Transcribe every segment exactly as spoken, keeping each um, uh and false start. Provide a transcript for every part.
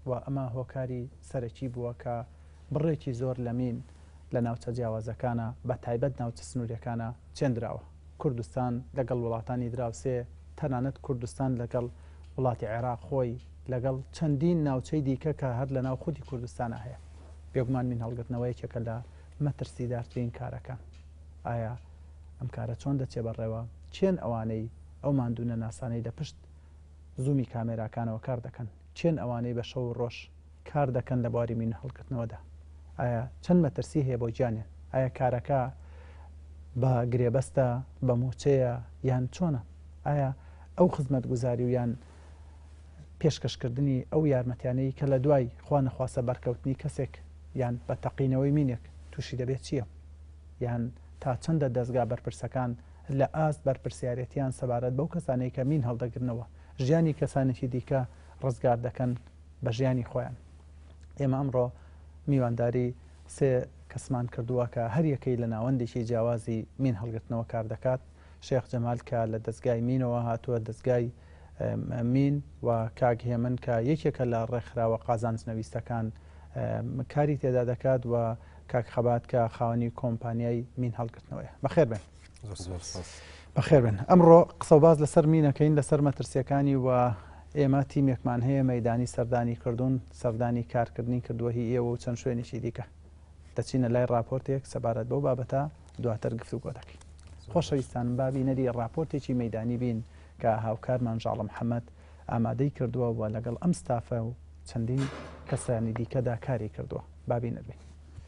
و ئەمە هۆکاری سەرەکی بووە کە بڕێکی زۆر لە مین لە ناوچە جیاوازەکانە بە تایبەت ناوچە سنووریەکانە چێندراوە. کوردستان لەگەڵ وڵاتانی دراوسێ تەنانەت کوردستان لەگەڵ وڵاتی عێراق خۆی لەگەڵ چەندین ناوچەی دیکە کە هەر لە ناو خودی کوردستانە هەیە. بێگومان مین هەڵگرتنەوەیەکێکە لە مەترسیدارترین کارەکان. ئایا ئەم کارە چۆن دەچێ بەڕێوە؟ چێن ئەوانەی ئەو ماندوونە ناسانەی لە پشت زوومی کامێراکانەوە کار دەکەن؟ چێن ئەوانەی بە شەو ڕۆژ کار دەکەن لە بواری مین هەڵگرتنەوەدا؟ ئایا چەند مەترسی هەیە بۆ گیانیان؟ ئایا کارەکە بە گرێبەستە، بە موچەیە یان چۆنە؟ ئایا ئەو خزمەت گوزاری و یان پێشکەشکردنی ئەو یارمەتیانەی کە لە دوای خوا نەخواسە بەرکەوتنی کەسێک یان بە تەقینەوەی مینێک تووشی دەبێت چییە؟ یان تا چەندە دەستگا بەرپرسەکان لە ئاست بەرپرسیارەتیان سەبارەت بەو کەسانەی کە مین هەڵدەگرنەوە ژیانی کەسانێکی دیکە ڕزگار دەکەن بە ژیانی خۆیان. ئێمە ئەمڕۆ میوانداری سێ کەسمان کردووە کە هەر یەکەی لە ناوەندێکی جیاوازی مین هەڵگرتنەوە کار دەکات. شێخ جەمال کە لە دەستگای مینەوە هاتووە دەستگای مین و کاک هێمن کە یەکێکە لە ڕێکخراوە قازانجنەویستەکان کاری تێدا دەکات و کاک خەبات کە خاوەنی کۆمپانیای مین هەڵگرتنەوەیە. بەخێر بن. بەخێر بن. ئەمڕۆ قسە و باز لەسەر مینەکەین، لەسەر مەترسیەکانی و ئێمە تیمێکمان هەیە مەیدانی سەردانی کردوون، سەردانی کارکردنی کردووە هی ئێوە و چەند شوێنێکی دیکە. دەچینە لای راپۆرتێک سەبارەت بەو بابەتە دواتر گفتوگۆ دەکەین. خۆشەویستان، بابی نەری راپۆرتێکی مەیدانی بین کە هاوکارمان ژاڵە محەممەد ئامادەی کردووە و لەگەڵ ئەم ستافە و چەندین کەسانی دیکەدا کاری کردووە. بابی نەبین.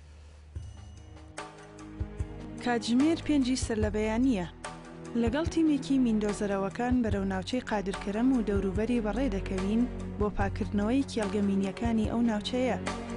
کاتژمێر پێنجی سەر لە بەیانیە لەگەڵ تیمێکی میندۆزەرەوەکان بەرەو ناوچەی قادرکەرەم و دەوروبەری بەڕێ دەکەوین بۆ پاکردنەوەی کێڵگەمینیەکانی ئەو ناوچەیە.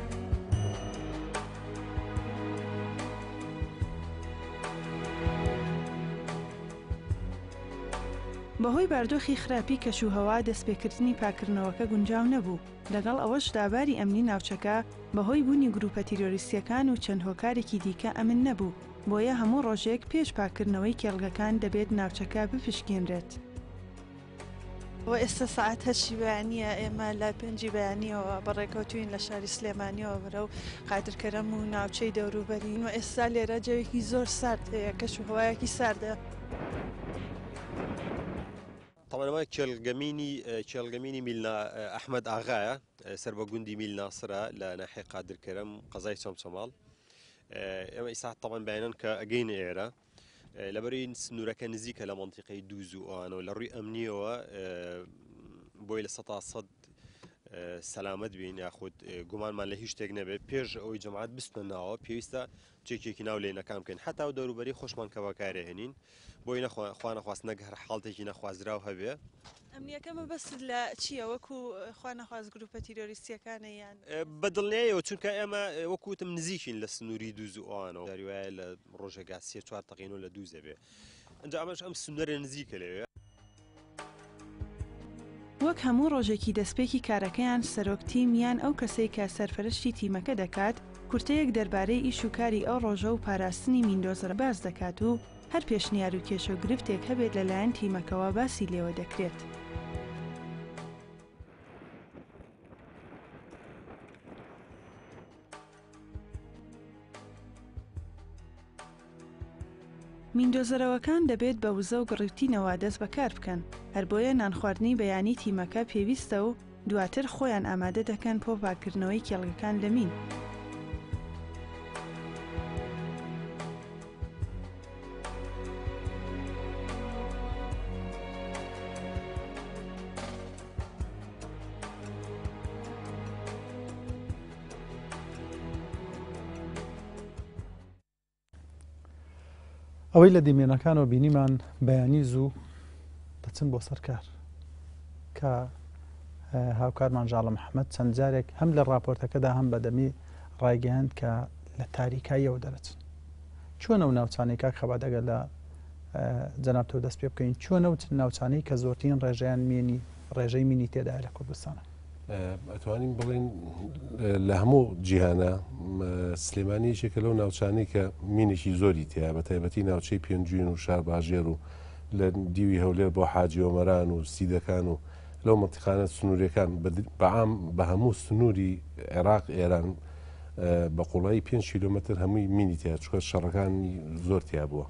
بەهۆی باردۆخی خراپی کەشوهەوا دەستپێکردنی پاکردنەوەکە گونجاو نەبوو. لەگەڵ ئەوەش داباری ئەمنی ناوچەکە بەهۆی بوونی گروپە تیرۆریستیەکان و چەند هۆکارێکی دیکە ئەمن نەبوو. بۆیە هەموو ڕۆژێک پێش پاکردنەوەی کێڵگەکان دەبێت ناوچەکە بپشکێنرێت. و ئێستا ساعت هەشی بەیانیە، ئێمە لای پێنجی بەیانیەوە بەڕێکەوتوین لە شاری سلێمانیەوە بەرە و قادرکەرەم و ناوچەی دەوروبەرین و ئێستا لێرە جەوێکی زۆر سارد هەیە، کەشوهەوایەکی ساردە. طبعا کێڵگەمینی کێڵگەمینی میلنا ئەحمەد ئاغایە سەر بە گوندی میل ناسرە لە ناحیە قادرکەرەم قەزای چۆمچەماڵ. ئێمە ئیساعت طبعا بەیانن کە ئەگەینە ئێرە لەبەرەوەی سنوورەکە نزیکە لە منتیقەی دووز و ئەوانەوە لە ڕووی ئەمنیەوە بۆی لە سەتا سەد سەلامەت بین یاخود گومانمان لە هیچ شتێک نەبێت پێش ئەوەی جەماعەت بستنە ناوە پێویستە چێکێکی ناو لێنەکان بکەین حتا و دەوروبەری خۆشمان کە بەکارهێنین بۆی خوا نەخواست نەک هەر حاڵتێکی نەخوازراو هەبێ. ئەمنیەکەمە بەست لە چییە وەکو خوا نەخواست گروپە تیرۆریستیەکانە یان بەدڵنیایەوە چونکە ئێمە وەکوتم نزیکین لە سنووری دووز و ئەوانەوە داریوایە لە ڕۆژێکا سێ چوار تەقینۆ لە دووزە بێ ئەنجا ئەمەش ئەم سنوورە نزیکە لەوێ. وەک هەموو ڕۆژێکی دەستپێکی کارەکەیان سەرۆکتیمیان ئەو کەسەی کە سەرپەرشتی تیمەکە دەکات کورتەیەک دەربارەی ئیش و کاری ئەو ڕۆژە و پاراستنی میندۆزەرە باز دەکات و هەر پێشنیار و کێشە و گرفتێک هەبێت لەلایەن تیمەکەوە باسی لێوە دەکرێت. میندۆزەرەوەکان دەبێت بە وزە و گڕیوتینەوە دەست بەکار بکەن، هەر بۆیە نانخواردنی بەیانی تیمەکە پێویستە و دواتر خۆیان ئامادە دەکەن بۆ پاکردنەوەی کێڵگەکان لە مین. ئەوەی لە دیمێنەکانەوە بینیمان بەیانی زوو دەچن بۆ سەرکار کە هاوکارمان ژاڵە محەممەد چەند جارێک هەم لە راپۆرتەکەدا هەم بەدەمی ڕایگەیاند کە لە تاریکاییەوە دەرەچن. چۆنە و ناوچانەی کاک خەباتەگە لە جەناب تۆ دەست پێ بکەین چۆنە و ناوچانەی کە زۆرترین ڕێژەیان مێنی ڕێژەی مینی تێدایە لە کوردستانە؟ ئەتوانین بڵین لە هەموو جیهانە سلێمانی یەکێکە لەو ناوچانەی کە مینێکی زۆری تیا بە تایبەتی ناوچەی پێنجوین و شار باژێر و لە دیوی هەولێر بۆ حاجی ئۆمەران و سیدەکان و لەو منتیقانە سنووریەکان بەعام بە هەموو سنووری عێراق ئێران بە قوڵایی پێنج کیلۆمەتر هەمووی مینی تیا چکە شەڕەکانی زۆر تیا بووە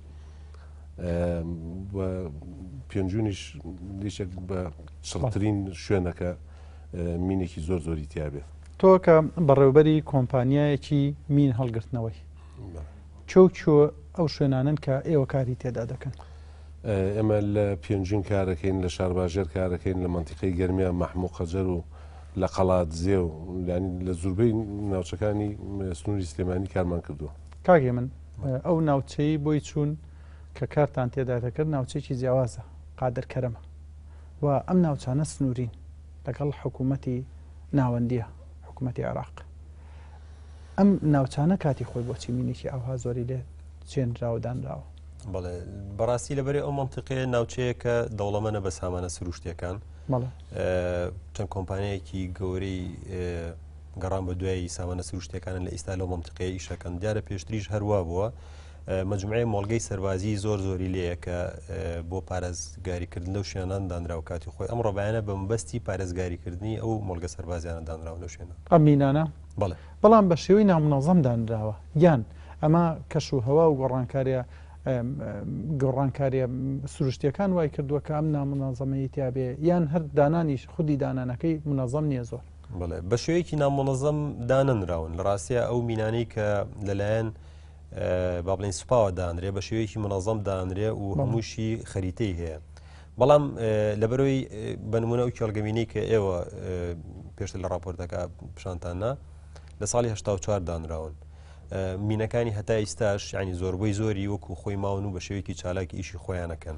پێنجونیش دیشێک بە چڕترین شوێنەکە مینێکی زۆر زۆری تیا بێت. تۆ کە بەڕێوبەری کۆمپانیایەکی مین هەڵگرتنەوەی چۆ چۆ ئەو شوێنانن کە ئێوە کاری تێدا دەکەن؟ ئێمە لە پێنجین کارەکەین لە شارباژێر کارەکەین لە منتیقەی گەرمیان مەحموو قەجەر و لە قەڵات زێ و لە زوربەی ناوچەکانی سنووری سلێمانی کارمان کردووە. کاگێ من ئەو ناوچەی بۆی چوون کە کارتان تێدا دەکرد ناوچەیەکی جیاوازە قادر کەرەمە و ئەم ناوچانە سنوورین لەگەڵ حکوومەتی ناوەندیە حکوومەتی عێراق. ئەم ناوچانە کاتی خۆی بۆچی مینێکی ئەوها زۆری لێ چێنراوە دانراوە؟ بەڵێ بەڕاستی لەبەرێ ئەو منتیقەیە ناوچەیە کە دەوڵەمەنە بە سامانە سروشتیەکان چەند کۆمپانیایەکی گەورەی گەڕان بە دوای سامانە سروشتیەکانن لە ئێستا لەو منتیقەیە ئیشەکەن دیارە پێشتریش هەروە بووە مجموعەیە مۆڵگەی سەربازی زۆر زۆری لێیە کە بۆ پارێزگاریکردن لەو شوێنان دانراوە کاتی خۆی ئەم ڕۆبایانە بە مەبەستی پارێزگاریکردنی ئەو مۆڵگە سەربازیانە دانراوە لەو شوێنە. ئەم مینانە بەڵێ بەڵام بە شێوەی نامنەظەم دانراوە یان ئەمە کەش و هەوا و گۆڕانکاریە گۆڕانکاریە سروشتیەکان وای کردووە کە ئەم نامنەظەمەیە تیابێ یان هەر دانانیش خودی دانانەکەی منەظەم نییە زۆر. بڵێ بە شێوەیەکی نامنەظەم داننراون لە ڕاستیە ئەو مینانەی کە لەلایەن با بڵێن سوپاوە دانرێ بە شێوەیەکی منەظەم دانرێ و هەمووشی خەریتەی هەیە. بەڵام لەبەرەوەی بنمونە ئەو کێڵگەمینەی کە ئێوە پێشتر لە راپۆرتەکە پیشانتاننا لە ساڵی هەشتا و چوار دانراون. مینەکانی هەتا ئێستاش ینی زۆربەی زۆری وەکو خۆی ماون و بە شێوەیەکی چالاکی ئیشی خۆیانەکەن.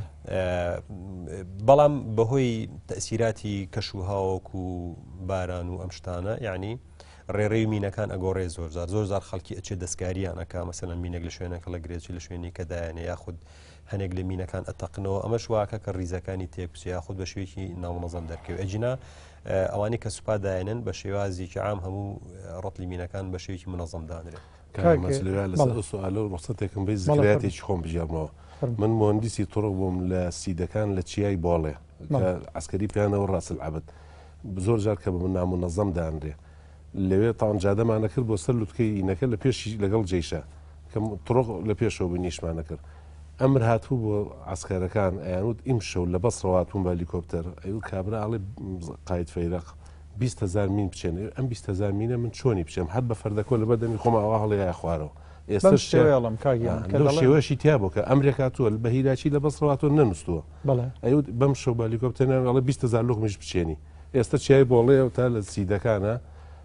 بەڵام بەهۆی تەسیراتی کەش و هاوک و باران و ئەم شتانە یعنی ڕێڕێی مینەکان ئەگۆڕێ زۆر زار زۆر زار خەڵکی ئەچێ دەستکاریانەکە مەسەلەن مینێک لە شوێنەکە لە گرێکی لە شوێنی کە دایانێ یاخود هەنێک لە مینەکان ئەتەقنەوە ئەمەش واکە کە ڕیزەکانی تێکچی یاخود بە شوێکی نامنەظەم دەرکەوێت ئەجینا ئەوانەی کە سوپا داێنن بە شێوازێکی عام هەموو ڕەتلی مینەکان بە شێوکی منەظەم دانرێت. سوال و ڕستێکم بێ زیاتێکی خۆم بژێڕنەوە من مهندسی تۆڕ بووم لە سیدەکان لە چیای باڵێ عسکەری پیانەوە ڕاسل عبد زۆر جار کە بە من نامنەظەم دانرێ لەوێ تاانجادەمانە کرد بۆ سەر لوتکەی ئینەکە لە پێشی لەگەڵ جێشە کە تڕۆق لە پێشەوە بنیشمانە کرد ئەمر هاتوو بۆ عسکەرەکان ئەیانوت ئیم شەو لە بەسڕەواتون بە هەلیکۆپتەر ئەوت کابرا ئاڵێ قایت فەیرەق بیست هەزار مین بچێن ئەم بیست هەزار مینە من چۆنی بچێم هەر بە فەردەکۆ لە بەردەمی خۆم ئەوە هەڵەیە خوارەوە ئێستا شێوەشی تیا بوو کە ئەمریکا تۆ بە هیراچی لە بەسڕەواتۆ نەنووسووە ئەوت بەم شەو بە هەلیکۆپتەران ئەڵێ بیست هەزار لوقمیش بچێنی ئێستا چیای بۆڵێ تا لە سیدەکانە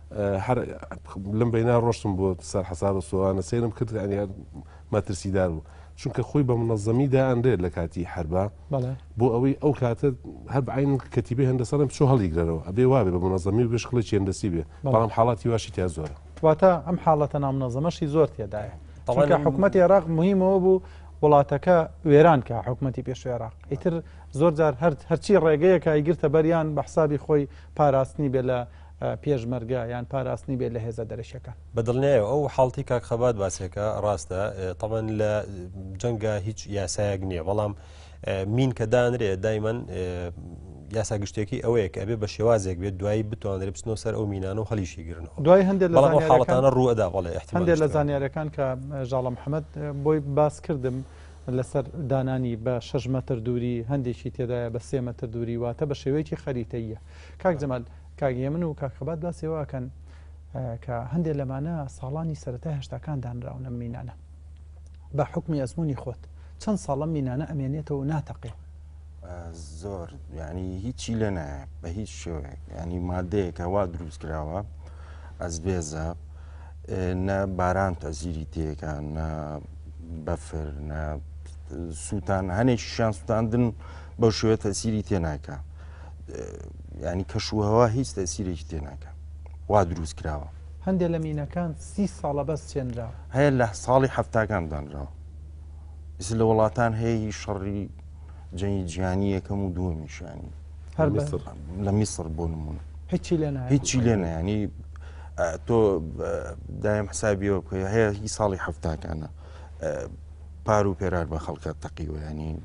لەم بەینا ڕۆشتم بۆ سەر حەساب و سووانە سێرم کرد ئەنیار مەترسیدار بوو چونکە خۆی بە منەظەمیدا ئەندرێت لە کاتی حربا بۆ ئەوەی ئەو کاتە هەر بەعین کەتیبێ هەندەسەرم چۆ هەڵیگرەوە ئەبێ وابێ بە منەظەمی و بشقڵی چێندەسی بێ بەڵام حاڵاتی واشی تیا زۆرە واتە ئەم حاڵەتە نامنەظەمەشی زۆر تێدایە چونکە حکوومەتی عێراق مهمەوە بوو وڵاتەکە وێران کە حکوومەتی پێشووی عێراق ئیتر زۆر جار هەرچی ڕێگەیە کە ئیگرتە بەریان بە حسابی خۆی پاراستنی بێ لە پێشمەرگە یان پاراستنی بێت لە هێزە دەرەشەکە بەدڵنیایە ئەو حاڵتی کاک خەبات باسێکە ڕاستە تەڵەن لە جەنگە هیچ یاسایەک نییە بەڵام مین کە دانرێ دایمەن یاسا گشتێکی ئەوەیە کە ئەبێ بە شێوازێک بێت دوایی بتوانێت بچنەوە سەر ئەو مینانە و هەلیشی گرنەوە دوای هەندێک لە حاڵەتانە ڕوئەدا بڵێ هەندێک لە زانیارەکان کە ژاڵە محەممەد بۆی باس کردم لەسەر دانانی بە شەش مەتر دووری هەندێکی تێدایە بە سێ مەتر دووری واتە بە شێوەیەکی خەریتەیە کاک جەمال کاگیە من و کاکەبات باسێواکەن کە هەندێک لەمانە ساڵانی سەرەتا هێشتاکان دانراونە مینانە بە حکمی ئەزمموی خۆت چەند ساڵە مینانە ئەمێنێتەوە ناتەقێ زۆر ینی هیچی لە نایە بە هیچ شێوەیە ینی مادەیەکە وا دروست کراوە ئەس بێزە نە باران تەزیری تێکە نە بەفر نە سووتان هەنێکیشان سووتاندن بەو شێوە تەسیری تێناکە ینی کەشوهەوە هیچ تەسیرێکی تێناکە وا دروست کراوە هەندێک لە مینەکان سی ساڵە بەس چێنراوە هەیە لە ساڵی هەفتاکان دانراوە ئیس لە وڵاتان هەیە شەڕی جەنگی جیهانی یەکەم و دووەمیشانی هەر لە میسر بۆ نمونە هیچی لێ هیچی لێنە ینی تۆ دایم حسابیەوە بکە هەیە هی ساڵی هەفتاکانە پار و پێرار بە خەڵکە تەقیوە ینی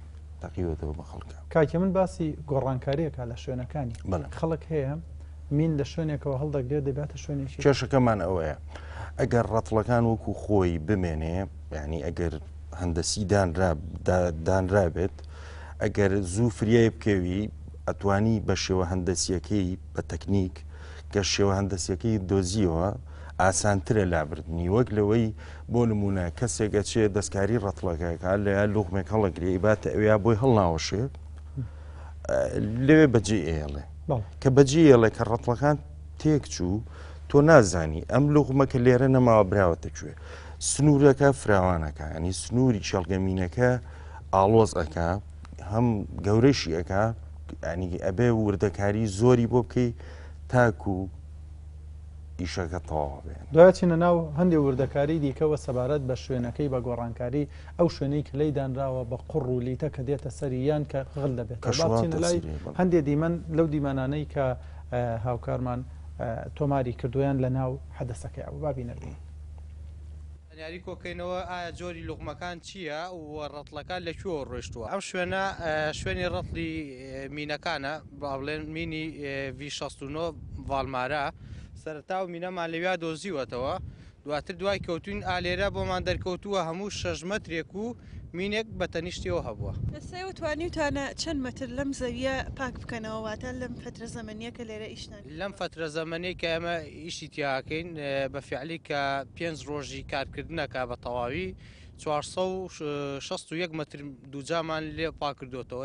تەقیوێتەوە بە خەڵکە. کاکە من باسی گۆڕانکاریەکە لە شوێنەکانی خەڵک هەیە مین لە شوێنێکەوە هەڵدەگرێت دەبێتە شوێنێکی کێشەکەمان ئەوەیە ئەگەر ڕەتڵەکان وەکو خۆی بمێنێ یعنی ئەگەر هەندەسی دانرابێت ئەگەر زوو فریای بکەوی ئەتوانی بە شێوە هەندەسیەکەی بە تەکنیک کە شێوە هەندەسیەکەی دۆزیەوە ئاسانترە لابردنی وەک لەوەی بۆ نمونە کەسێکە چێ دەستکاری ڕەتڵەکەکە لە لوقمێک هەڵەگرێ باتە ئەویا بۆی هەڵناوەشێ لەوێ بەجێ ئێڵێ کە بەجێ ئێڵێ کە ڕەتڵەکان تێک چوو تۆ نازانی ئەم لوقمەکە لێرە نەماوە براوەتە کوێ سنوورەکە فراوانەکە ینی سنووری چێڵگەمینەکە ئاڵۆز ئەکا هەم گەورەشی ئەکا ینی ئەبێ وردەکاری زۆری بۆ بکەی تاکو ئیشەکە تەواو بێن. دوایچینە ناو هەندێک وردەکاری دیکەوە سەبارەت بە شوێنەکەی بە گۆڕانکاری ئەو شوێنەی کلەی دانراوە بە قوڕ و لیتە کە دێتە سەریان کە غڵ دەبێت لای هەندێک دیمەن لەو دیمەنانەی کە هاوکارمان تۆماری کردویان لە ناو حەدەسەکەی ئەو بابی نەبین. یاری کۆکەینەوە ئایا جۆری لوقمەکان چییە و ڕەتڵەکان لەکوێوە ڕۆیشتووە ئەم شوێنە شوێنی ڕەتڵی مینەکانە باڵێن مینی ڤی شەست و نۆ ڤالمارە سەرەتا و مینەمان لەویا دۆزیوەتەوە دواتر دوای کەوتوین ئالێرە بۆمان دەرکەوتووە هەموو شەش مەترێک و مینێک بە تەنیشتیەوە هەبووە. ئێستا توانیوتانە چەند مەتر لەم زەویە پاک بکەنەوە واتە لەم فترە زەمەنیە کە لێرە ئیشتان لەم فترە زەمەنەی کە ئەمە ئیشی تیاکەین بە فیعلی کە پێنج ڕۆژی کارکردنەکە بە تەواوی چوارسە و شەست و یەک مەتر دووجامان لێ پاک کردوتەوە.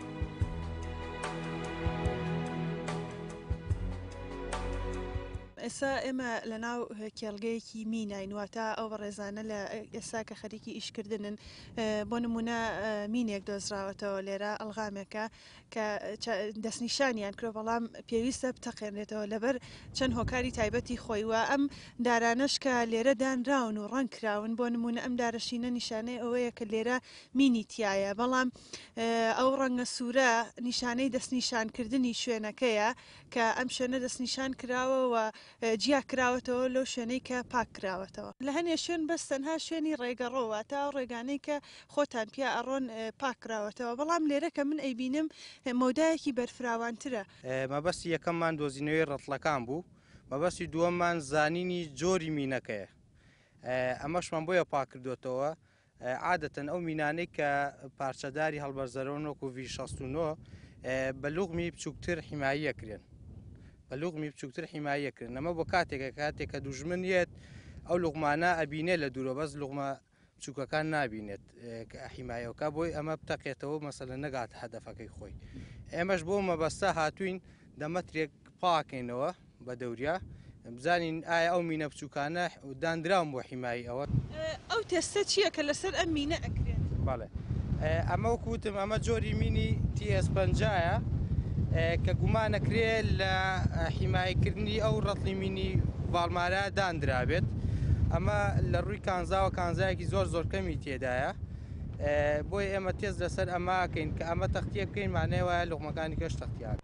ئێستا ئێمە لە ناو کێڵگەیەکی میناین واتە ئەو بە ڕێزانە لە ئێستا کە خەریکی ئیشکردنن بۆ نمونە مینێک دۆزراوەتەوە لێرە ئەلغامێکە کە دەستنیشانیان کرۆ بەڵام پێویستە بتەقێنرێتەوە لەبەر چەند هۆکاری تایبەتی خۆی وە ئەم دارانەش کە لێرە دانراون و ڕەنگ کراون بۆ نمونە ئەم دارەشینە نیشانەی ئەوەیە کە لێرە مینی تایە بەڵام ئەو ڕەنگە سوورە نیشانەی دەستنیشانکردنی شوێنەکەیە کە ئەم شوێنە دەستنیشان کراوە جیا کراوەتەوە لەو شوێنەی کە پاک کراوەتەوە لە هەنێ شوێن بەس تەنها شوێنی ڕێگەڕۆوە تا ڕێگانەی کە خۆتان پیا ئەڕۆن پاک کراوەتەوە بەڵام لێرە کە من ئەیبینم مەودایەکی بەرفراوانترە. مەبەستی یەکەممان دۆزینەوەی ڕەتڵەکان بوو مەبەستی دووەممان زانینی جۆری مینەکەیە ئەمەشمان بۆیە پاک کردوێتەوە عادەتەن ئەو مینانەی کە پارچەداری هەڵبەرزەرەوە وەکو ڤی شەست و نۆ بە لوقمی بچووکتر حیماییەکرێن بە لوقمی بچووکتر حیماییەکردن ئەمە بۆ کاتێکە کاتێک کە دوژمنیت ئەو لوقمانە ئەبینێت لە دوورە بەس لوقمە بچووکەکان نابینێت حیمایەوەکە بۆی ئەمە بتەقێتەوە مەسەلە نەگات هەدەفەکەی خۆی ئێمەش بۆ مەبەستە هاتوین دەمەترێک پاکەینەوە بە دەوریا بزانین ئایا ئەو مینە بچووکانە دانراون بۆ حیمایی ئەوە ئەو تێستە چییە کە لەسەر ئەم مینە ئەکرێت بەڵێ ئەمە وەکوتم ئەمە جۆری مینی تی ئێس پەنجایە کە گومانەکرێت لە حیمایەکردنی ئەو ڕەتڵی مینی ڤالمارە دانرابێت ئەمە لە ڕووی کانزاوە کانزایەکی زۆر زۆر کەمی تێدایە بۆی ئێمە تێز لەسەر ئەماکەین کە ئەمە تەختیە بکەین مانای وایە لوقمەکانی کەش تەختیان.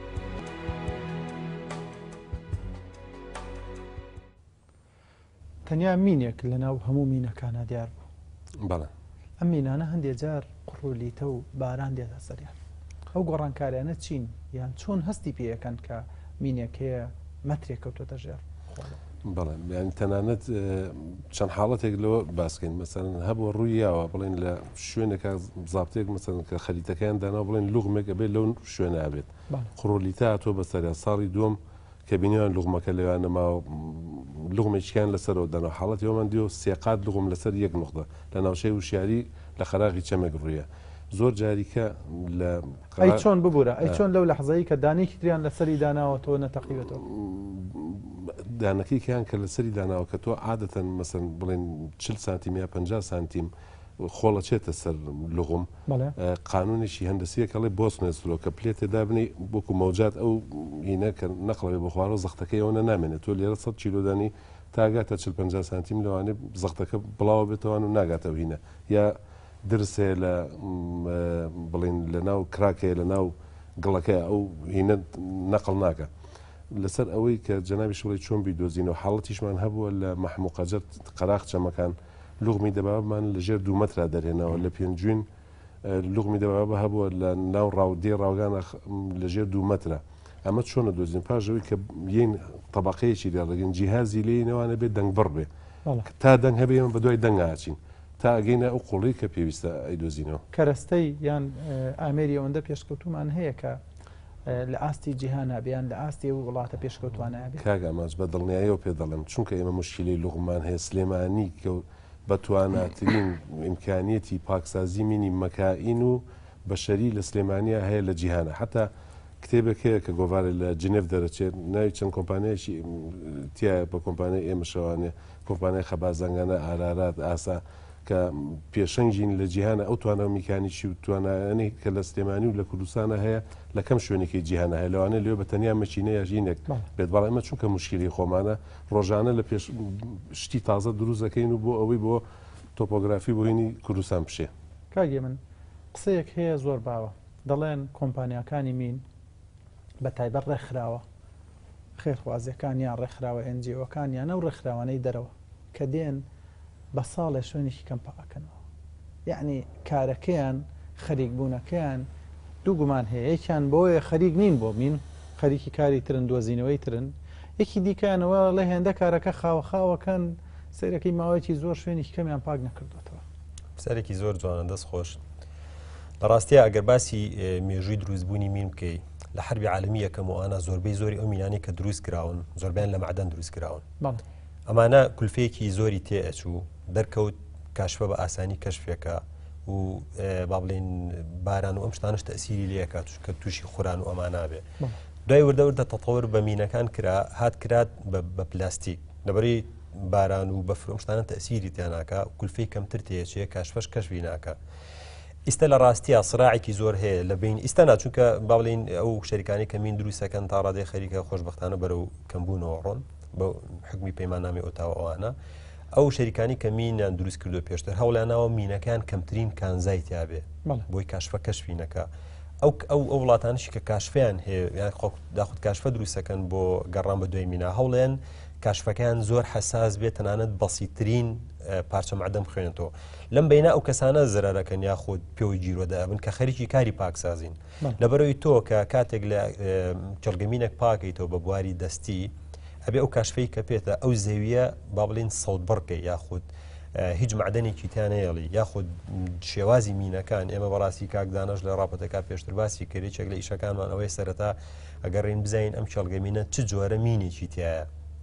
تەنیا مینێک لە ناو هەموو مینەکانە دیار بوو بەڵێ ئەم مینانە هەندێک جار قڕولیتە و باران دێتە سەریان ئەو گۆڕانکاریانە چین یان چۆن هەستی پێەکەن کە مینێکەیە مەترێک کەوتۆتە ژێر بەڵێ یانی تەنانەت چەند حاڵەتێک لەوە باسکەین مەسەن هەبوو ڕوویاوە بڵێن لە شوێنێکە زابتێک مەسەن کە خەریتەکان دانا بڵێن لوغمێک ئەبێت لەو شوێنە ئابێت قڕۆلیتا تۆ بەسەریا ساڵی دووەم کە بینیان لوغمەکە لەوانە ماوە لوغمێکیان لەسەرەوە دەنەوە حاڵەتی ئەومان دیوە سێقات لوغم لەسەر یەک نقطە لە ناوچەی وشیاری لە خەراقی چەمێک ڕوویە زۆر جاریکە لە ئەی چۆن ببوورە ئەی چۆن لەو لەحزایی کە دانێکی تریان لەسەری داناوەتەوە نەتەقیوێتەوە دانەکەیان کە لەسەری داناوە کە تۆ عادەتەن مەسەن بڵێن چل سانتیم یا پەنجا سانتیم خۆڵەچێتە سەر لوغم قانونێکی هەندسیەکەڵێ بۆسنێسلۆ کە پلێتێدا بنی بۆکو مەوجات ئەو هینە کە نەقڵێ بخوارەوە زەختەکەی ئەوە نامێنێت تۆ لێرە سەد کیلۆدانی تاگاتە چل پەنجا سانتیم لەوانێ زەختەکە بڵاوە بێتەوەوان و ناگاتەوە هینە یا درسێ لە بڵین لە ناو کراکەیە لە ناو گڵەکە ئەو هینە نەقڵ ناکە لەسەر ئەوەی کە جەنابی شوڵی چۆن بیدۆزینەوە حاڵەتیشمان هەبووە لە مەحموقەجەر قەراق چەمەکان لوغمی دەبابمان لەژێر دوو مەترا دەرێنەوە لە پێنجوین لوغمی دەبە هەبووە لە ناو ڕاودێ ڕاوگانە لەژێر دوو مەترە ئەمە چۆنە دۆزین پاشەوەی کە یین طبقەیەکی دەڵگەن جیهازی لێ نەوانە بێت دەنگ بڕ بێ تا دەنگ هەبێ ئەمە بە دوای دەنگ ئاچین تا ئەگەینە ئەو قوڵی کە پێویستە ئەیدۆزینەوە کەرەستەی یان ئامێری ئەوەندە پێشکەوتومان هەیە کە لە ئاستی جیهانە بیان لە ئاستی وڵاتە پێشکەوتوانە بێت کاگە ئەماش بە دڵنیاییەوە پێ دەڵێن چونکە ئێمە مشکلی لوغمان هەیە سلێمانی کە بەتواناترین ئیمکانیەتی پاکسازی مینی مەکائین و بەشەری لە سلێمانیا هەیە لە جیهانە حتا کتێبێک هەیە کە گۆڤارە لە جنێف دەرەچێت ناوی چەند کۆمپانیایشی تایە بە کۆمپانیای ئێمەشەوانێ کۆمپانیای خەبازانگانە ئارارات ئاسا کە پێشەنگین لە جیهانە ئەو توانە میکانیکی و توانایانی کە لە سلێمانی و لە کوردستانە هەیە لە کەم شوێنێکی جیهانە هەیە لەوانێ لێو بە تەنیا مەچینەیە ژینێک بێت بەڵام ئەمە چونکە مشکلی خۆمانە ڕۆژانە لە پێش شتی تازە دروست دەکەین و بۆ ئەوەی بۆ تۆپۆگرافی بۆ هینی کوردستان بشێ کاگێ من قسەیەک هەیە زۆر باوە دەڵێن کۆمپانیاکانی مین بە تایبەت ڕێکخراوە خێرخوازیەکانیان ڕێکخراوە ئەنجیۆکانیان ئەو ڕێکخراوانەی دەرەوە کە دێن بە ساڵێ شوێنێکی کەم پاکەنەوە یعنی کارەکەیان خەریک بوونەکەیان دوو گومان هەیە یەکیان بۆیە خەریک نین بۆ مین خەریکی کاری ترن دۆزینەوەی ترن یەکی دیکەیانەوە لە هێندە کارەکە خاوە خاوەکەن سەرەکەی ماوەیەکی زۆر شوێنێکی کەمیان پاک نەکردوێتەوە سەرێکی زۆر جوانە دەست خۆش بەڕاستیە ئەگەر باسی مێژووی دروستبوونی مین بکەی لە حربی عالمی یەکەم و ئانە زۆربەی زۆری ئەو مینانی کە دروست کراون زۆربیان لە معدەن دروست کراون ئەمانە کولفەیەکی زۆری تێ ئەچوو دەرکەوت کاشفە بە ئاسانی کەشفێکە و با بڵێن باران و ئەم شتانش تەسیری لێکات کە تووشی خوران و ئەمانابێ دوای وردەوردە تەتەوەر بە مینەکان کرا هات کرات بە پلاستیک لەبەری باران و بەفر ئەم شتانە تەسیری تیاناکە کولفەی کەمتر تێچێ کاشفەش کەشفی ناکە ئیستا لە ڕاستیە سڕاعێکی زۆر هەیە لە بین ئیستا ناچونکە با بڵین ئەو شەریکانی کە مین دروستەکەن تا ڕادەی خەریکە خۆشبەختانە بەرەو کەمبوونەوە ڕۆن بە حکمی پەیماننامەی ئۆتاوا ئەوانە ئەو شەریکانی کە مینیان دروست کردو پێشتر هەوڵانەوە مینەکان کەمترین کانزای تیاابێ بۆی کاشفە کەشفینەکە ئەو ئەو ئەو وڵاتانشی کە کاشفیان هەیە داخود کاشفە دروستەکەن بۆ گەڕان بە دوای مینا هەوڵێن کاشفەکان زۆر حساس بێت تەنانەت بەسیترین پارچە معدەم بخوێنێتەوە لەم بینە ئەو کەسانە زەرەکەن یاخود پێوەی جیرۆدابن کە خەریکی کاری پاکسازین لەبەرەوەی تۆ کە کاتێک لە جەڵگەمینێک پاکەیتەوە بە بواری دەستی ئەبێ ئەو کاشفەی کە پێێتە ئەو زەویە با بڵین سەوت بڕکەی یاخود هیچ معدەنێکی تیانەیەڵی یاخود شێوازی مینەکان ئێمە بەڕاستی کاکدانەش لە ڕاپەتەکە پێشتر باسی کردێکێک لە ئیشەکانمان ئەوەی سەرەتا ئەگەڕین بزین ئەم چێڵگەمینە چ جۆرە مینێکی تایە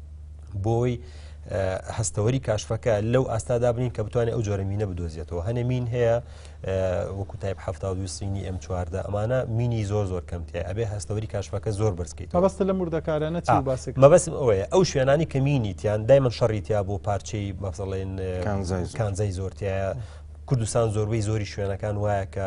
بۆی هەستەوەری کاشفەکە لەو ئاستادا بنین کە بتوانێت ئەو جۆرە مینە بدۆزیێتەوە هەنێ مین هەیە وەکو تایب هەفتا و سینی ئەم چواردە ئەمانە مینی زۆر زۆر کەمتیە ئەبێ هەستەوەری کاشفەکە زۆر بەرزکەیت مەبەستە لە مردەکارانە چی باس مەبەستم ئەوەیە ئەو شوێنانی کە مینیتیان دایمەن شەڕیتیا بۆ پارچەی مەفزەڵێن کانزای زۆرتیایە کوردستان زۆربەی زۆری شوێنەکان وایە کە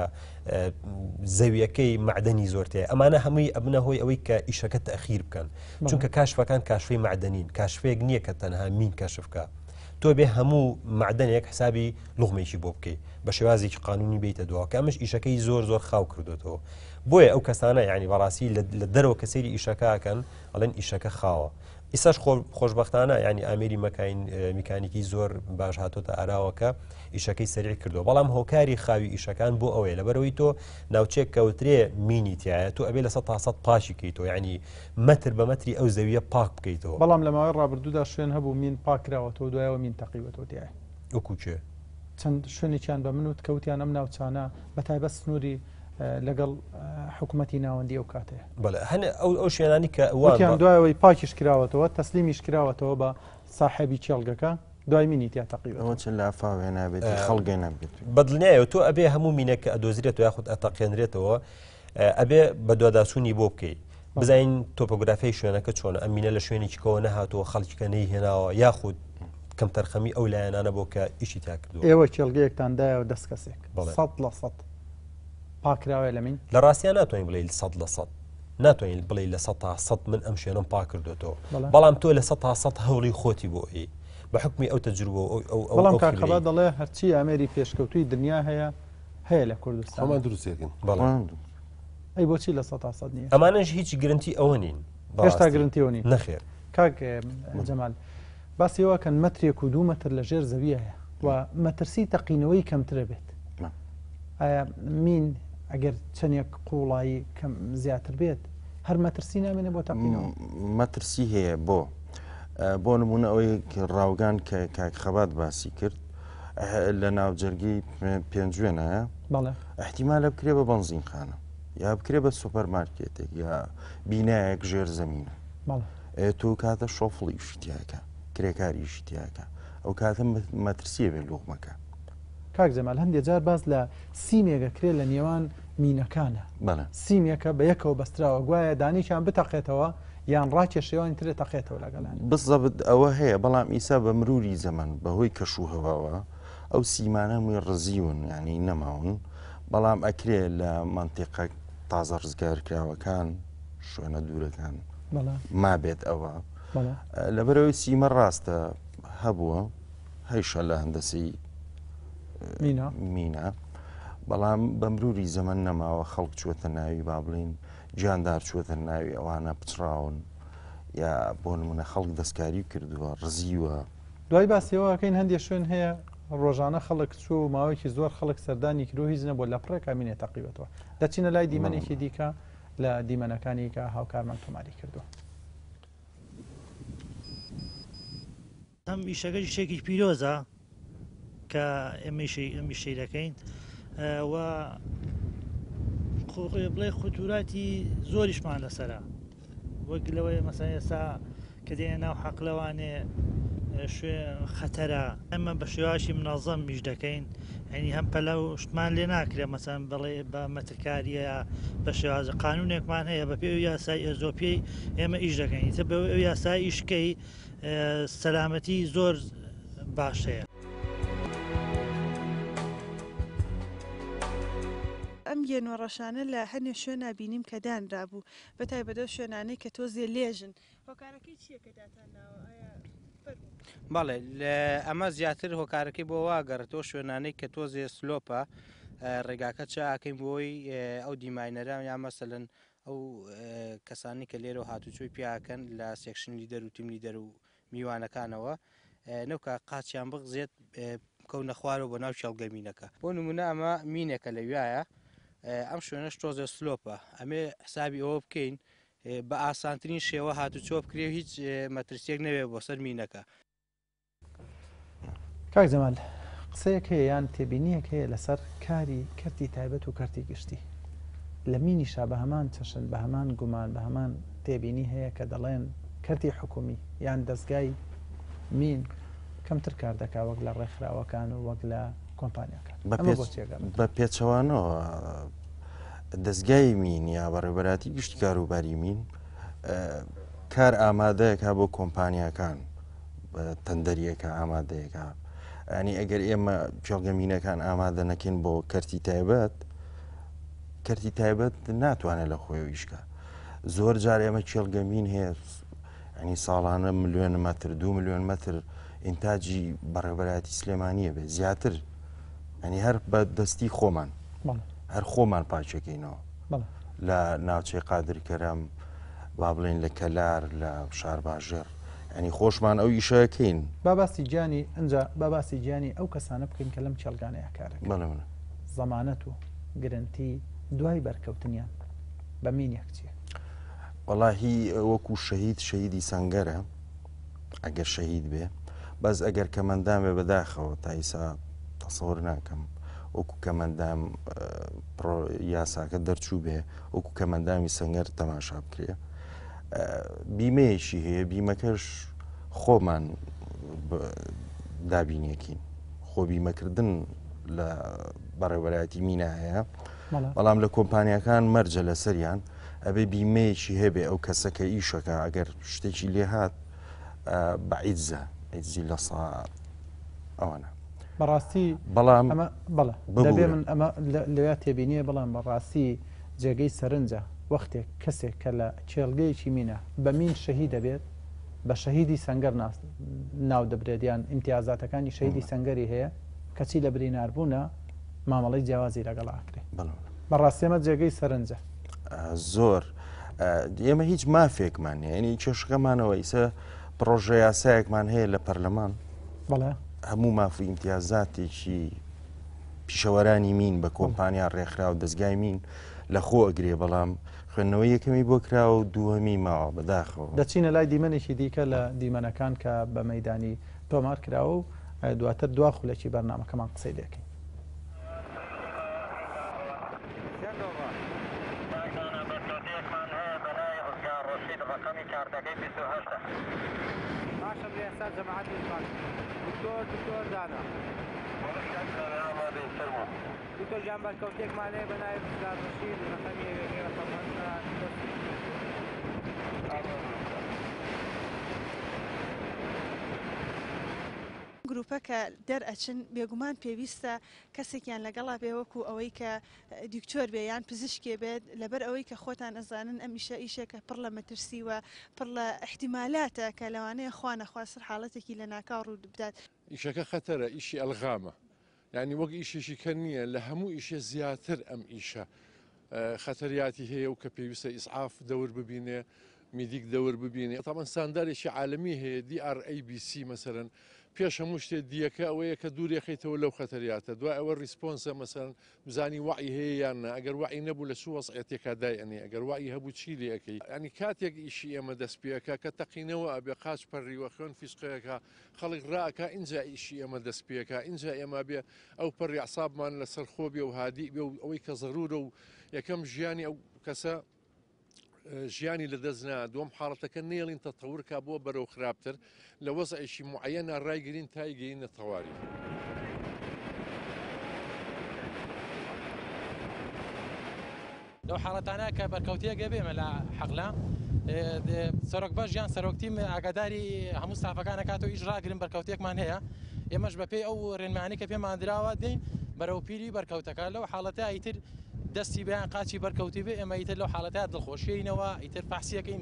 زەویەکەی معدەنی زۆرتەیە ئەمانە هەمووی ئەبنە هۆی ئەوەی کە ئیشەکە تەخیر بکەن چونکە کاشفەکان کاشفەی معدەنین کاشفەیەک نییە کە تەنها مین کەشفکە تۆ بێ هەموو معدەنێک حسابی لوغمێکی بۆ بکەی بە شێوازێکی قانونی بیتە دووە کامش ئیشەکەی زۆر زۆر خاو کردوێتەوە بۆیە ئەو کەسانە یعنی بەڕاستی لە دەرەوە کە سەیری ئیشەکەکەن ئەڵێن ئیشەکە خاوە ئیساش خۆشببختانە ینی ئامێری مەکین میکانیکی زۆر باش هاتۆتە ئاراوەکە ئیشەکەی سەریع کردو بەڵام هۆکاری خاوی ئیشەکان بۆ ئەوەیە لەبەرەوەی تۆ ناوچێک کەوترێ مینیتیایە تو ئەبێ لە سە تا سەد پاشی کەیتەوە ینی مەتر بە مەتری ئەو زەویە پاک بکەیتەوە بەڵام لە ماوەی ڕابردوودا شوێن هەبوو مین پاکراوەتەوە دوایەوە مین تەقیوەتەوە دیایە وەکوچێ چەند شوێنێکیان بە منوت کەوتیان ئەم ناوچانە بەتایبەت سنووری لەگەڵ حکوومەتی ناوەندی ئەو کاتەیە بەڵێ هەنێ ئەو شوێنانی کە وتیان دوایەوەی پاکیش کراوەتەوە تەسلیمیش کراوەتەوە بە ساحەبی چێڵگەکە دوای مینیتیا تەقیوەوە چ لافاوێ نابێت خەڵگەی نابێت بەدڵنیایە تۆ ئەبێ هەموو مینەکە ئەدۆزرێت و یاخود ئەتەقێنرێتەوە ئەبێ بە دوواداسوونی بۆ بکەیت بزین تۆپۆگرافی شوێنەکە چۆنە ئەم مینە لە شوێنێکی کەەوە نەهاتەوە خەڵکیکە نەیهێناوە یاخود کەم تەرخەمی ئەو لایەنانە بۆ کە ئیشی تا کردو ئێوە چێڵگەیەکتاندایەوە دەست کەسێک سەد لە سەد پاکراوە لە من لە ڕاستیان ناتوانین بڵێ سەد لە سەد ناتوانین بڵێ لە سەد تا سەد من ئەم شوێنم پاک کردوێتەوە بەڵام تۆ لە سەد تا سەد هەوڵی خۆتی بۆ ئەی بە حکمی ئەو تەجروبە بەڵام کاکەبا دەڵێ هەرچی ئامێری پێشکەوتوی دنیا هەیە هەیە لە کوردستان هەمان دروستێکن ئەی بۆچی لە سەد تا سەد نییە ئەمانەش هیچ گرنتی ئەوە نین هێشتا گرنتیەوە نین نەخێر کاک جەمال باسیەوە کەن مەترێک و دوو مەتر لە ژێر زەوی هەیە و مەترسی تەقینەوەی کەمترە بێت مین ئەگەر چەندێک قوڵایی کەم زیاتر بێت هەر مەترسی نامێنێ بۆ تەقینەوە مەترسی هەیە بۆ بۆ نمونە ئەوەی ڕاوگان کە کاک خەبات باسی کرد لە ناوجەرگی پێنجوێنە احتیمالە بکرێ بە بەنزینخانە یا بکرێ بە سوپەرمارکێتێک یا بینایەک ژێر زەمینە تۆ کاتە شۆفڵی شتیاکە کرێکاری شتیاکە ئەو کاتە مەترسیە بێ لوقمەکە کاک جەمال هەندێک جار باز لە سیمێکە کرێ لە نێوان مینەکانە سیمێکە بە یەکەوە بەستراوە گوایە دانیشان بتەقێتەوە یان ڕاکێشەوەی ترێ تەقێتەوە لەگەڵان بزەبت ئەوە هەیە بەڵام ئیسا بە مروری زەمن بەهۆی کەشوهەواوە ئەو سیمانە مووی ڕزیون ینی نەماون بەڵام ئەکرێ لە منتیقە تازە ڕزگارکراوەکان شوێنە دوورەکان ما بێت ئەوە لەبەرەوەی سیمە ڕاستە هەبووە هەیشە لە هەندەسی مینە بەڵام بە مروری زەمن نەماوە خەڵک چوەتە ناوی با بڵین گیاندار چوەتە ناوی ئەوانە پچراون یا بۆ نمونە خەڵک دەستکاری کردووە ڕزیوە دوای باسیەوەکەین هەندێک شوێن هەیە ڕۆژانە خەڵک چوو ماوەیەکی زۆر خەڵک سەردانی کرۆ هیچ نەبوو لە پڕێک کامینێ تەقیبەتەوە دەچینە لای دیمەنێکی دیکە لە دیمەنەکانی کە هاوکارمان تۆماری کردووە ئەم ئیشەکە شتێکی پیرۆزە کە ئێمە شەی دەکەین و بڵێ خوتوراتی زۆریشمان لەسەرە وەک لەوەی مەسەن ئێستا کە دێنە ناو حەقلەوانێ شوێ خەتەرە ئەمە بە شێواشی مناظەم میش دەکەین ینی هەم پەلە و شتمان لێ ناکرێت مەسەن بڵێ بە مەترکاریە بە شێوازە قانونێکمان هەیە بە پێ یاسای ئێزۆپیەی ئێمە ئیش دەکەین تە بە ئەو یاسای ئیشکەی سەلامەتی زۆر باش هەیە ئەم گێنوەڕەشانە لە هەنێ شوێنە بینیم کە دانرابوو بە تایبەتە شوێنانەی کە تۆزێ لێژن هۆکارەکەی چییە کە داتانناوە بەڵێ ئەمە زیاتر هۆکارەکەی بۆ واگەڕێتەوە شوێنانەی کە تۆزێ سلۆپە ڕێگاکە چاکەین بۆی ئەو دیماینەران یا مەسەلەن ئەو کەسانی کە لێرە هاتوچۆی پیاکەن لە سێکشن لیدەر و تیم لیدەر و میوانەکانەوە نەوکە قاچیان بغزێت کەونە خوارەوە بۆ ناو چێڵگەمینەکە بۆ نمونە ئەمە مینێکە لەوایە ئەم شوێنەش تۆزە سلۆپە ئەمێ حسابی ئەوە بکەین بە ئاسانترین شێوە هاتوچۆ بکرێ هیچ مەترسیەک نەوێ بۆ سەر مینەکە کاک جەمال قسەیەک هەیە یان تێبینیەک هەیە لەسەر کاری کەرتی تایبەت و کەرتی گشتی لە مینیشا بە هەمان چەشن بە هەمان گومان بە هەمان تێبینی هەیە کە دەڵێن کەرتی حکومی یان دەستگای مین کەمتر کار دەکا وەک لە ڕێکخراوەکان و وەک لە کۆمپانیەکان بە پێچەوانەوە دەستگای مین یا بەڕێبەراتی گشتی کاروباری مین کار ئامادەیەکە بۆ کۆمپانیەکان تەندەریەکە ئامادەیەکە ئەنی ئەگەر ئێمە جۆگەمینەکان ئامادە نەکەین بۆ کەرتی تایبەت کەرتی تایبەت ناتوانێت لە خۆی ئیشکە زۆر جار ئێمە چێڵگەمین هەیە ئەنی ساڵانە ملیۆن مەتر دو ملیۆن مەتر ئینتاجی بەڕێبەراتی سلێمانیە بێ زیاتر ئەنی هەر بە دەستی خۆمان هەر خۆمان پاچەکەینەوە لە ناوچەی قادرکەرەم با بڵێن لە کەلار لە شار باژێر ئەنی خۆشمان ئەو ئیشەکەین باباسی گیانی ئەجا باباسی گیانی ئەو کەسانە بکەین کە لەم چێلگانەیە کارەکە زەمانەت و گرنتی دوای بەرکەوتنیان بە مینێک چییە؟ وەڵاهی وەکو شەهید شەهیدی سەنگەرە ئەگەر شەهید بێ بەس ئەگەر کەمەندام بێ بەداخەوە تا ئیسا تەسەوەر ناکەم وەکو کەمەندام یاساکە دەرچوو بێ وەکو کەمەندامی سەنگەر تەماشا بکرێ بیمەیەشی هەیە بیمەکەش خۆمان دابینیەکەین خۆ بیمەکردن لە بەڕێوەلایەتی مینە هەیە بەڵام لە کۆمپانیەکان مەرجە لە سەریان ئەبێ بیمەیەکی هەبێ ئەو کەسەکە ئیشەکە ئەگەر شتێکی لێ هات بەعیدزە ئیدزی لە سا ئەوانە بەڕاستی بەڵام بەڵێ دەبێ من ئەمە لەوێ تێبینیە بەڵام بەڕاستی جێگەی سەرنجە وەختێک کەسێک کە لە چێڵگەیەکی مینە بە مین شەهید دەبێت بە شەهیدی سەنگەر ناو دەبرێت یان ئیمتیازاتەکانی شەهیدی سەنگەری هەیە کەچی لە بریناربوونە مامەڵی جیاوازی لەگەڵ ئاکرێ بەڕاستیمە جێگەی سەرنجە زۆر ئێمە هیچ مافێکمان ینی کێشەکەمانەوە ئیسە پرۆژە یاسایەکمان هەیە لە پەرلەمان بەڵێ هەموو مافی ئیمتیازاتێکی پیشەوەرانی مین بە کۆمپانیا ڕێکخرا و دەستگای مین لە خۆ ئەگرێ بەڵام خوێندنەوەی یەکەمی بۆ کرا و دووەمی ماوە بەداخەوە دەچینە لای دیمەنێکی دیکە لە دیمەنەکان کە بە مەیدانی تۆمار کراوە و دواتر دوا خولێکی بەرنامەکەمان قسەی لێکەین. دكتور جنبال كوتيك مالي بنايب استاذ رشيد رقمي رقم گروپە کە دەرئەچن بێگومان پێویستە کەسێکیان لەگەڵا بێ وەکو ئەوەی کە دیکتۆر بێ یان پزیشکێ بێت لەبەر ئەوەی کە خۆتان ئەزانن ئەمیشە ئیشێکە پڕ لە مەترسی وە پڕ لە احتیمالاتە کە لەوانەیە خوانەخواستر حاڵەتێکی لە ناکاو ڕوو بدات. ئیشەکە خەتەرە ئیشی ئەلغامە یعنی وەک ئیشێکی کە نییە لە هەموو ئیشە زیاتر ئەم ئیشە خەتەریاتی هەیە و کە پێویستە ئیسعاف دەور ببینێ میدیک دەور ببینێ تامان ساندارێکی عالمی هەیە دی آر ئەی بی سی مەسەرەن پێش هەموو شتێ دیەکە ئەوەیە کە دوورێخیتەوە لەو خەتەریاتە دوای ئەوە ریسپۆنسە مەسەرەن بزانی وعی هەیە یاننا ئەگەر وعی نەبوو لە سو وەسعەتێکا دای ئەنێ ئەگەر وعی هەبوو چی لێ ئەەکەی ئەنی کاتێک ئیشی ئێمە دەست پێەکە کە تەقینەوە ئەبێ قاچ پەڕیوە خوێن فیسقەیەەکە خەڵک ڕاکە اینجا ئیشی ئێمە دەست پێەکە اینجا ئێمە بێ ئەو پەڕی عسابمان لەسەر خۆ بێ و هادی بێ و ئەوەی کە زەرورە و یەکەم ژیانی ئەو کەسە ژیانی لە دەستنا دوم حاڵەتەکە نێڵین تەتەورکە بۆ بەرەو خراپتر لە وەزعیشی معەنە ڕایگرین تایگەینە تەواوی. لەو حاڵەتانە کە بەرکەوتیەکە بێمە لە حەقلا سەرۆک بەش یان سەرۆکتیم ئاگاداری هەموو سافەکان کاتەوە ئیش ڕاگرن بەرکەوتێکمان هەیە ئێمەش بەپێی ئەو ڕێنمانی کە پێمان دراوە دەین بەرەو پیری بەرکەوتەکە لەو حاڵەتە ئیتر دەستی بەیان قاچی بەرکەوتی بێ ئێمە ئیتر لەو حاڵەتە دڵخۆشیینەوە ئیتر پاسیەکەین.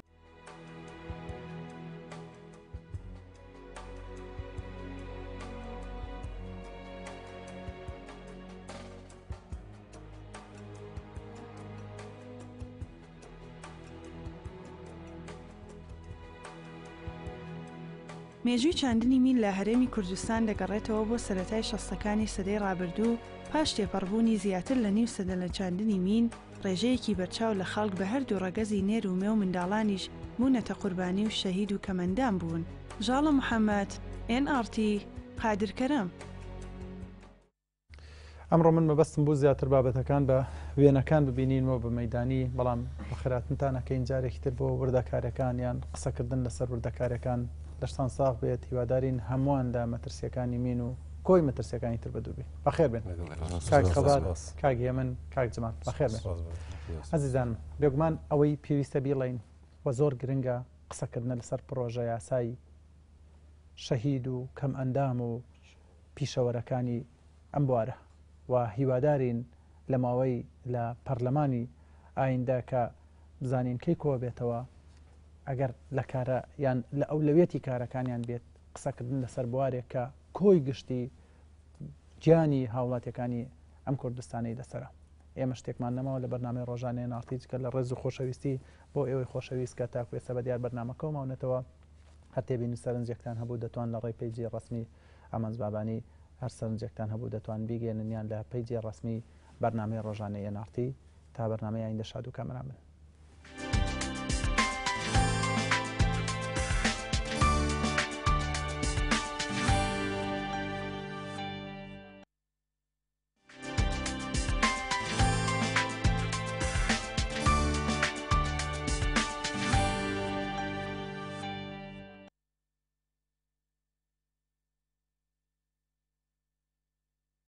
مێژووی چاندنی میل لە هەرێمی کوردستان دەگەڕێتەوە بۆ سەرەتای شەستەکانی سەدەی ڕابردوو پاش تێپەڕبوونی زیاتر لە نیو سەدە لە چاندنی مین ڕێژەیەکی بەرچاو لە خەڵک بە هەردوو ڕەگەزی نێر و مێ و منداڵانیش بوونەتە قوربانی و شەهید و کەمەندان بوون. ژاڵە محەممەد ئێن ئار تی قادرکەرەم. ئەمڕۆ من مەبەستم بوو زیاتر بابەتەکان بە وێنەکان ببینینەوە بە مەیدانی بەڵام بەخراتنتانەکەین جارێکی تر بۆ وردەکارەکان یان قسەکردن لەسەر وردەکارەکان لەشتان ساغ بێت هیوادارین هەمووان لە مەترسیەکانی مین و کۆی مەترسیەکانی تر بەدووبێ بەخێر بێن کاک خەبات کاگیە من کاک جمان بەخێر بێن. عەزیزانم بێگومان ئەوەی پێویستە بیڵین و زۆر گرنگە قسەکردنە لەسەر پرۆژە یاسایی شەهید و کەم ئەندام و پیشەوەرەکانی ئەم بوارە و هیوادارین لە ماوەی لە پەرلەمانی ئایندا کە بزانین کەی کۆ بێتەوە ئەگەر لە کارە یان لە ئەولەوێتی کارەکانیان بێت قسەکردن لەسەر بوارێک کە کۆی گشتی گیانی هاوڵاتیەکانی ئەم کوردستانی لەسرە. ئێمە شتێکمان نەماوە لە بەرنامەی ڕۆژانەیە ناڵتیجکە لە ڕێز و خۆشەویستی بۆ ئێوەی خۆشەویست کە تاکو ئێستا بەدیار بەرنامەکە ماونێتەوە هەر تێبینی سەرنجێکتان هەبوو دەتوان لە ڕێی پەیجی ڕسمی ئامانز بابانی هەر سەرنجێکتان هەبوو دەتوان بیگەێنن یان لە پەیجی ڕسمی بەرنامەی ڕۆژانەی ئێن ئار تی تا بەرنامەی ئایندا شاد و کامەران بن.